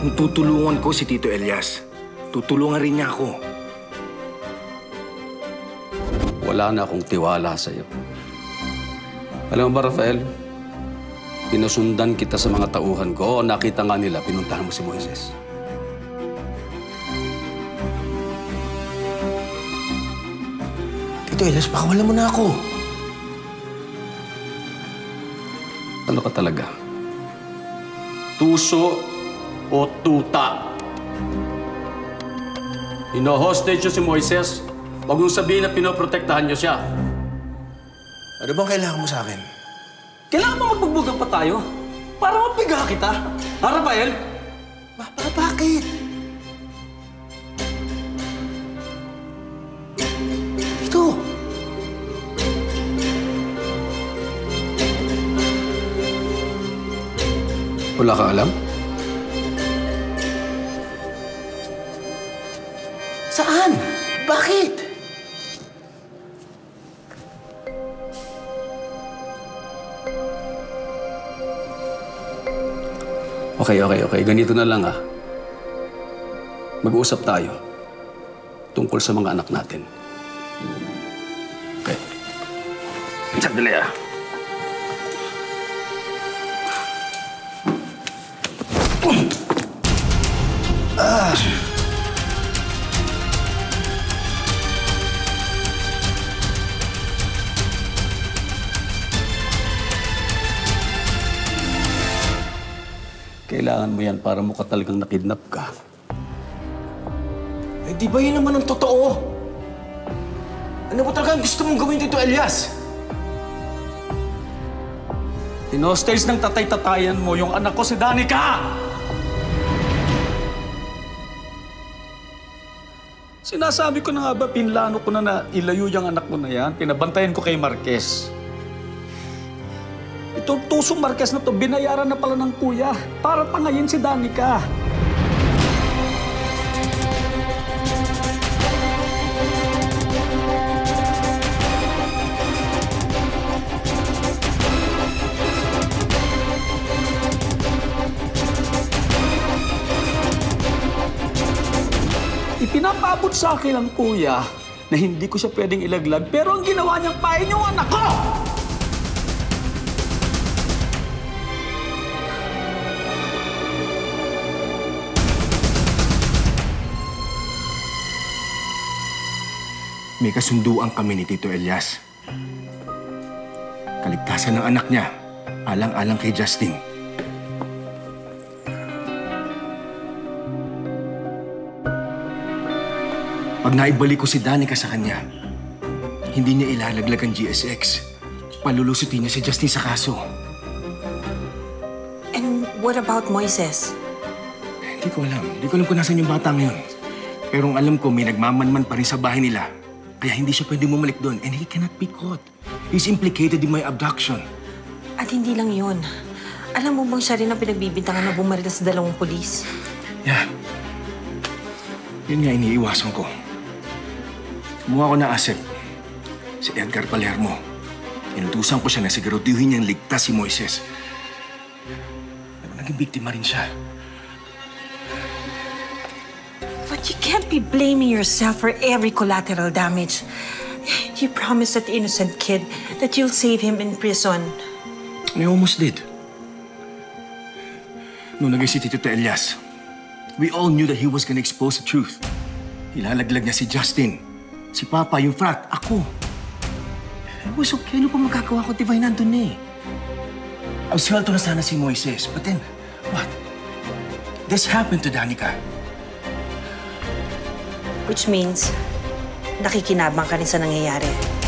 Kung tutulungan ko si Tito Elias, tutulungan rin niya ako. Wala na akong tiwala sa'yo. Alam mo ba, Rafael? Pinusundan kita sa mga tauhan ko. Nakita nga nila, pinuntahan mo si Moises. Tito Elias, pakawalan mo na ako. Ano ka talaga? Tuso o tuta? Hino-hostage si Moises. Huwag mong sabihin na pinoprotektahan niyo siya. Ano bang kailangan mo sa akin? Kailangan ba magbugbugan pa tayo? Para mapiga kita? Ha, Rafael? Bakit? Ito. Wala ka alam? Saan? Bakit? Okay. Ganito na lang, Mag-uusap tayo tungkol sa mga anak natin. Okay. Sandali, Kailangan mo yan para mukha talagang nakidnap ka. Eh, di ba yun naman ang totoo? Ano ba talagang gusto mong gawin dito, Elias? Hinostage ng tatay-tatayan mo yung anak ko si Danica! Sinasabi ko na nga ba, pinlano ko na ilayo yung anak mo na yan. Pinabantayan ko kay Marquez. Itong tusong Marquez na to, binayaran na pala ng kuya para pangayin si Danica. Ipinapabot sa akin ang kuya na hindi ko siya pwedeng ilaglag, pero ang ginawa niyang pain yung anak ko! May kasunduan kami ni Tito Elias. Kaligtasan ng anak niya, alang-alang kay Justin. Pag naibalik ko si Danica sa kanya, hindi niya ilalaglag ang GSX. Palulusutin niya si Justin sa kaso. And what about Moises? Hindi ko alam. Hindi ko alam kung nasan yung bata ngayon. Pero ang alam ko, may nagmamanman pa rin sa bahay nila. Kaya hindi siya pwedeng bumalik doon. And he cannot be caught. He's implicated in my abduction. At hindi lang yun. Alam mo bang siya rin ang pinagbibintangan na bumaril sa 2 pulis? Yeah. Yun nga iniiwasan ko. Kumuha ko na asset. Si Edgar Palermo. Inutusan ko siya na siguraduhin niyang ligtas si Moises. Pero naging biktima rin siya. But you can't be blaming yourself for every collateral damage. You promised that innocent kid that you'll save him in prison. I almost did. Nung naging si Tito Elias, we all knew that he was gonna expose the truth. Ilalaglag niya si Justin, si Papa, yung frat, ako. It was okay. Ano pa magagawa ko? Divine nandun na eh. Absuelto na sana si Moises. But then, what? This happened to Danica. Which means, nakikinabang ka rin sa nangyayari.